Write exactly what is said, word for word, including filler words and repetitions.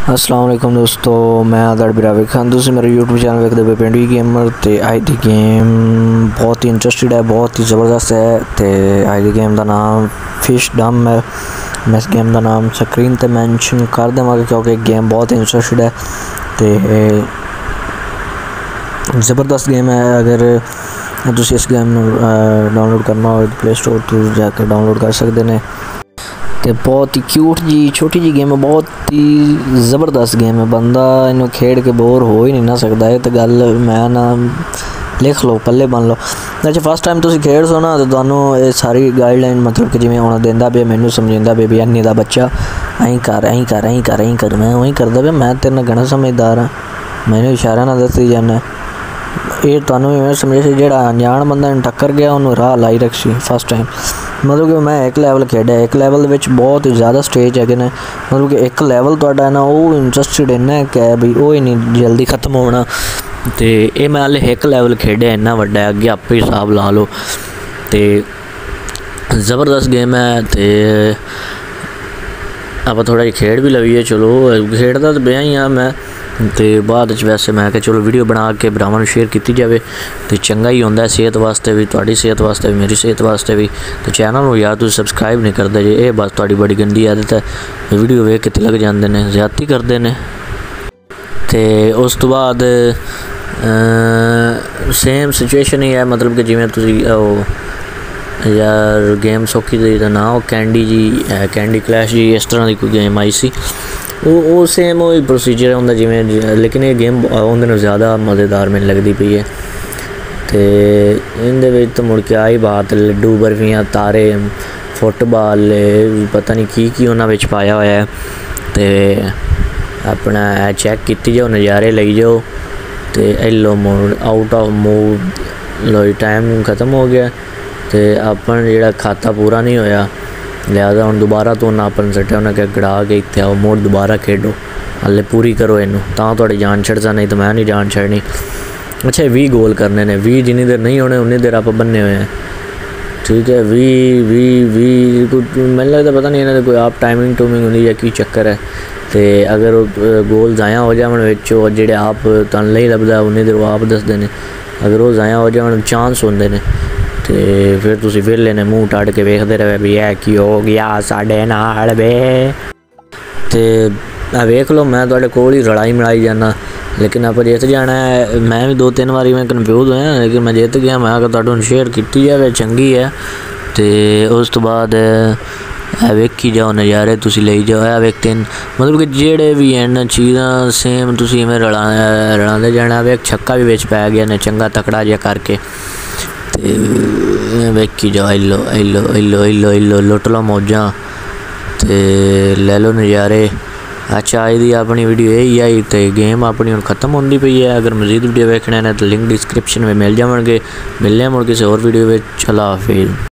अस्सलाम वालेकुम दोस्तों, मैं आदर बिरावे खान तुम मेरे यूट्यूब चैनल देखते पे पिंड गेमर। तो अज की गेम बहुत ही इंटरस्टिड है, बहुत ही ज़बरदस्त है। तो अज की गेम का नाम फिश डम है। मैं इस गेम का नाम स्क्रीन पर मैंशन कर देवांगा क्योंकि गेम बहुत ही इंटरस्टिड है। तो ज़बरदस्त गेम है। अगर तुम इस गेम डाउनलोड करना हो प्ले स्टोर तो जाकर डाउनलोड कर सकते हैं। तो बहुत ही क्यूट जी छोटी जी गेम है, बहुत ही ज़बरदस्त गेम है। बंदा इन्हों खेड के बोर हो ही नहीं ना सकता है। तो गल मैं ना लिख लो पल्ले बन लो। अच्छा फस्ट टाइम तुम खेड सो ना तो तुम्हें ये सारी गाइडलाइन मतलब कि जिमें उन्हें देंदा पे मैनू समझाता पे भी अन्नी का बच्चा अं कर अं कर अं कर अं कर मैं वही करता पे मैं तेरे ना घना समझदार हाँ, मैंने इशारा ना दसी जाना। ये तुम्हें समझे से जो अनजान बंदा टक्कर गया उन्होंने राह लाई रखी फस्ट टाइम। मतलब कि मैं एक लैवल खेड़ा, एक लैवल विच बहुत ही ज़्यादा स्टेज है ने। मतलब कि एक लैवल तुहाडा ना वो इंटरस्टिड इन्ना है कि भी वो ही नहीं जल्दी खत्म होना। तो ये मैं हाले एक लैवल खेड़ा इन्ना वड्डा है, अगे आपे हिसाब ला लो। तो ज़बरदस्त गेम है। तो आप थोड़ा जी खेड भी लवीए, चलो खेड़दा तो पिया ही हाँ मैं। तो बाद वैसे मैं चलो वीडियो बना के भरावां शेयर की जाए तो चंगा ही होंदा है, सेहत वास्ते भी, तुहाडी सेहत वास्ते भी, मेरी सेहत वास्ते भी। तो चैनल को यार तुम सबसक्राइब नहीं करते जे, ये बस तुहाडी बड़ी गंदी आदत है। वीडियो वेख के लग जाते हैं, ज़्यादती करते हैं। तो उस तो बाद सेम सिचुएशन ही है, मतलब कि जिमें तुसी यार गेम सौखी का ना हो कैंडी जी है, कैंडी क्रश जी इस तरह की कोई गेम आई सी, वो वो सेम वो प्रोसीजर होंगे जिमें, लेकिन ये गेम उन्होंने ज़्यादा मज़ेदार मैंने लगती पई है। तो इन तो मुड़ के आई बात लड्डू बर्फियाँ तारे फुटबॉल पता नहीं की की उन्होंने पाया हुआ है। तो अपना चैक की जाओ, नज़ारे ली जाओ। तो एलो मोड आउट ऑफ मूव लो टाइम ख़त्म हो गया। तो अपन जो खाता पूरा नहीं होया, लिहाजा हम दोबारा तो उन्हें अपन सट्टा उन्हें क्या गड़ा के इतने आओ मोड दोबारा खेडो, हले पूरी करो इनू तो थोड़ी जान छड़सा, नहीं तो मैं नहीं जान छड़नी। अच्छा वी गोल करने ने, वी जिनी देर नहीं होने उन्नी देर आप बन्ने हुए हैं, ठीक है। वी वी वी कुछ मैंने लगता पता नहीं इन्होंने कोई आप टाइमिंग टूमिंग होनी या की चक्कर है। तो अगर गोल ज़ाया हो जाए जोड़े आप तन नहीं लभदा उन्नी देर वो आप दसते हैं, अगर वो ज़ाया हो जाए चांस होंगे ने। तो फिर तुम वेले ने मूँह टाड़ के वेखते रहे भी है कि हो गया साढ़े नाल बे। तो वेख लो मैं थोड़े कोल ही लड़ाई मड़ाई जाना, लेकिन आप जित जाना है। मैं भी दो तीन बारी मैं कन्फ्यूज होया, लेकिन मैं जित गया। मैं अगर तुहानू शेयर की जाए चंगी है। तो उस तो बाद वेखी जाओ नज़ारे तुसी ले जाओ। है वेख तीन मतलब कि जेड़े भी हैं चीज़ां सेम तुसी इवें रला रलाते जाना। वेख छक्का भी बिच पै गया ने चंगा तकड़ा जिहा करके। तो वेखी जाओ इलो इलो इलो इलो इलो लुट लो मौजां तो ले लो नज़ारे। अच्छा अज की अपनी वीडियो यही आई। तो गेम अपनी हम खत्म होती पई है। अगर मजीद वीडियो वेखने ने तो लिंक डिस्क्रिप्शन में मिल जाएंगे। मिलने मुड़ किसी और वीडियो में। चला फिर।